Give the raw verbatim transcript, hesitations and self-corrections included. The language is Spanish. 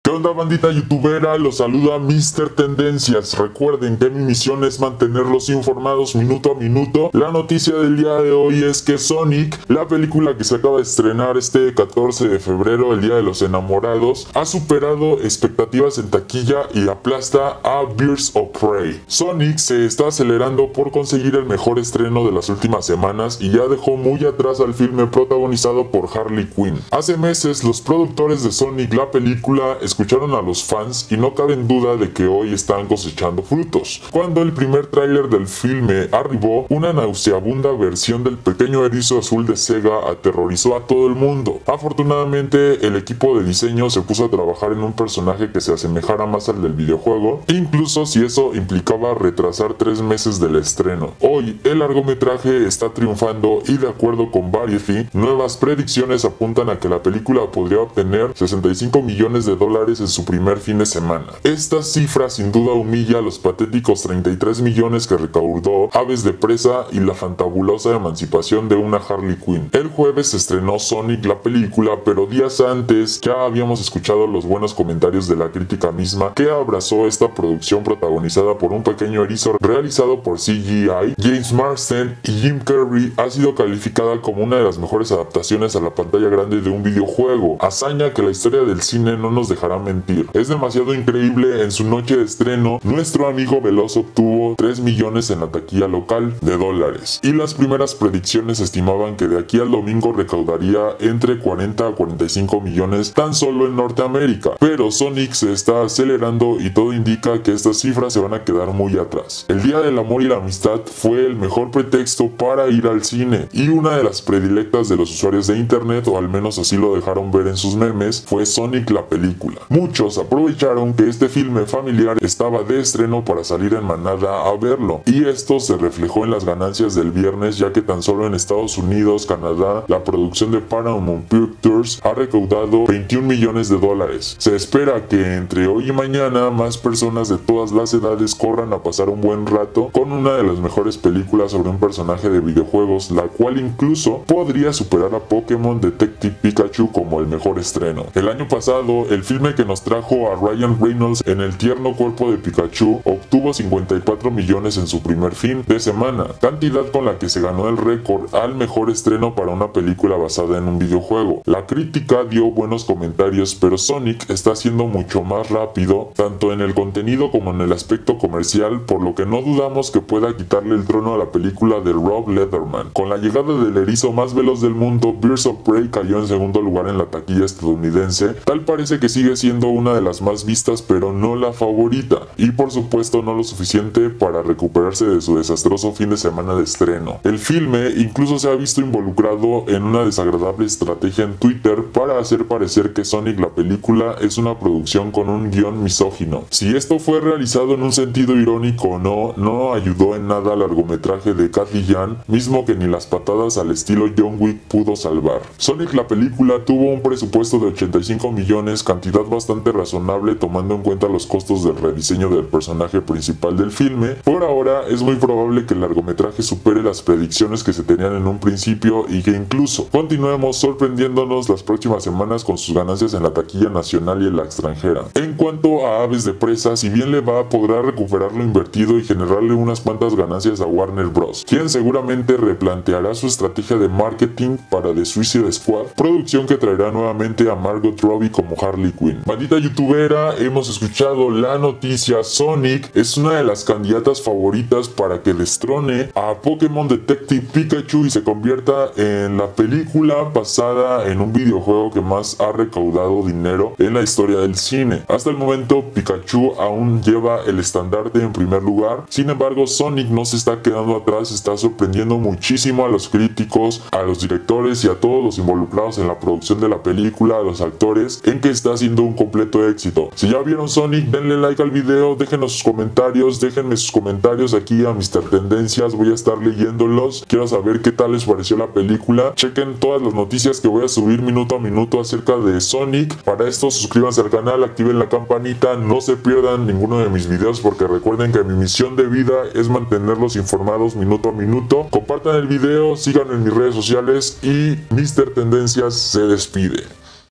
¿Qué onda, bandita youtubera? Los saluda míster Tendencias. Recuerden que mi misión es mantenerlos informados minuto a minuto. La noticia del día de hoy es que Sonic, la película que se acaba de estrenar este catorce de febrero, el Día de los Enamorados, ha superado expectativas en taquilla y aplasta a Birds of Prey. Sonic se está acelerando por conseguir el mejor estreno de las últimas semanas y ya dejó muy atrás al filme protagonizado por Harley Quinn. Hace meses los productores de Sonic, la película, escucharon a los fans y no cabe en duda de que hoy están cosechando frutos. Cuando el primer tráiler del filme arribó, una nauseabunda versión del pequeño erizo azul de Sega aterrorizó a todo el mundo. Afortunadamente, el equipo de diseño se puso a trabajar en un personaje que se asemejara más al del videojuego, incluso si eso implicaba retrasar tres meses del estreno. Hoy, el largometraje está triunfando y, de acuerdo con Variety, nuevas predicciones apuntan a que la película podría obtener sesenta y cinco millones de dólares en su primer fin de semana. Esta cifra sin duda humilla a los patéticos treinta y tres millones que recaudó Aves de Presa y la fantabulosa emancipación de una Harley Quinn. El jueves se estrenó Sonic, la película, pero días antes ya habíamos escuchado los buenos comentarios de la crítica misma, que abrazó esta producción protagonizada por un pequeño erizo realizado por C G I. James Marsden y Jim Carrey ha sido calificada como una de las mejores adaptaciones a la pantalla grande de un videojuego, hazaña que la historia del cine no nos dejará mentir. Es demasiado increíble. En su noche de estreno, nuestro amigo Veloz obtuvo tres millones en la taquilla local de dólares, y las primeras predicciones estimaban que de aquí al domingo recaudaría entre cuarenta a cuarenta y cinco millones tan solo en Norteamérica. Pero Sonic se está acelerando y todo indica que estas cifras se van a quedar muy atrás. El Día del Amor y la Amistad fue el mejor pretexto para ir al cine, y una de las predilectas de los usuarios de internet, o al menos así lo dejaron ver en sus memes, fue Sonic la película. Muchos aprovecharon que este filme familiar estaba de estreno para salir en manada a verlo, y esto se reflejó en las ganancias del viernes, ya que tan solo en Estados Unidos, Canadá, la producción de Paramount Pictures ha recaudado veintiún millones de dólares. Se espera que entre hoy y mañana más personas de todas las edades corran a pasar un buen rato con una de las mejores películas sobre un personaje de videojuegos, la cual incluso podría superar a Pokémon Detective Pikachu como el mejor estreno. El año pasado, el filme que nos trajo a Ryan Reynolds en el tierno cuerpo de Pikachu obtuvo cincuenta y cuatro millones en su primer fin de semana, cantidad con la que se ganó el récord al mejor estreno para una película basada en un videojuego. La crítica dio buenos comentarios, pero Sonic está siendo mucho más rápido tanto en el contenido como en el aspecto comercial, por lo que no dudamos que pueda quitarle el trono a la película de Rob Letterman. Con la llegada del erizo más veloz del mundo, Birds of Prey cayó en segundo lugar en la taquilla estadounidense. Tal parece que sigue siendo una de las más vistas, pero no la favorita, y por supuesto no lo suficiente para recuperarse de su desastroso fin de semana de estreno. El filme incluso se ha visto involucrado en una desagradable estrategia en Twitter para hacer parecer que Sonic la película es una producción con un guión misógino. Si esto fue realizado en un sentido irónico o no, no ayudó en nada al largometraje de Cathy Yan, mismo que ni las patadas al estilo John Wick pudo salvar. Sonic la película tuvo un presupuesto de ochenta y cinco millones, cantidad bastante razonable tomando en cuenta los costos del rediseño del personaje principal del filme. Por ahora es muy probable que el largometraje supere las predicciones que se tenían en un principio y que incluso continuemos sorprendiéndonos las próximas semanas con sus ganancias en la taquilla nacional y en la extranjera. En cuanto a Aves de Presa, si bien le va, podrá recuperar lo invertido y generarle unas cuantas ganancias a Warner Bros., quien seguramente replanteará su estrategia de marketing para The Suicide Squad, producción que traerá nuevamente a Margot Robbie como Harley Quinn. Bandita youtubera, hemos escuchado la noticia. Sonic es una de las candidatas favoritas para que destrone a Pokémon Detective Pikachu y se convierta en la película basada en un videojuego que más ha recaudado dinero en la historia del cine. Hasta el momento, Pikachu aún lleva el estandarte en primer lugar. Sin embargo, Sonic no se está quedando atrás, está sorprendiendo muchísimo a los críticos, a los directores y a todos los involucrados en la producción de la película, a los actores, en que está siendo un completo éxito. Si ya vieron Sonic, denle like al video, déjenos sus comentarios, déjenme sus comentarios aquí a míster Tendencias, voy a estar leyéndolos. Quiero saber qué tal les pareció la película. Chequen todas las noticias que voy a subir minuto a minuto acerca de Sonic. Para esto, suscríbanse al canal, activen la campanita, no se pierdan ninguno de mis videos, porque recuerden que mi misión de vida es mantenerlos informados minuto a minuto. Compartan el video, síganme en mis redes sociales y míster Tendencias se despide.